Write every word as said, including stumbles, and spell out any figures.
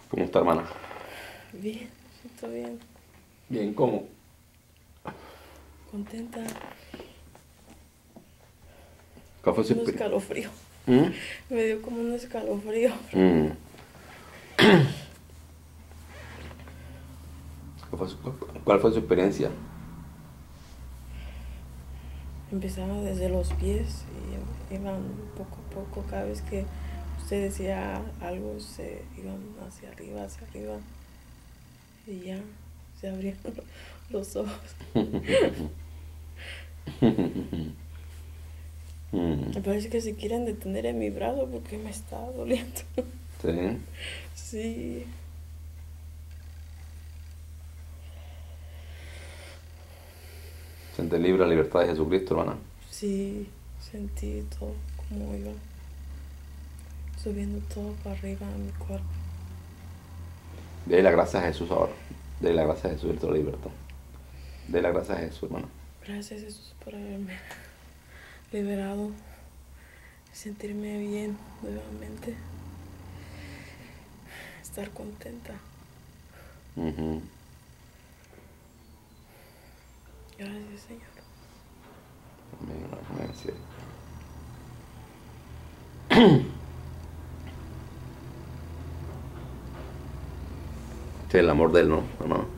¿Cómo está, hermana? Bien, siento bien, Bien, ¿cómo? contenta, ¿Cuál fue su un experiencia? escalofrío. ¿Mm? Me dio como un escalofrío. Mm. ¿Cuál fue su, cuál fue su experiencia? Empezaba desde los pies y iban poco a poco. Cada vez que usted decía algo, se iban hacia arriba, hacia arriba. Y ya se abrieron los ojos. Me Mm. parece que se quieren detener en mi brazo porque me está doliendo. Sí. Sí, Siente libre la libertad de Jesucristo, hermana. sí, sentí todo como iba subiendo todo para arriba en mi cuerpo. Dele la gracias a Jesús ahora. Dele la gracias a Jesús de toda la libertad. Dele la gracias a Jesús, hermana. Gracias Jesús por haberme liberado, sentirme bien nuevamente, estar contenta. Ujú. Gracias Señor. Amén, hermana. Amén, sí. Sí, el amor de él, ¿no, hermano?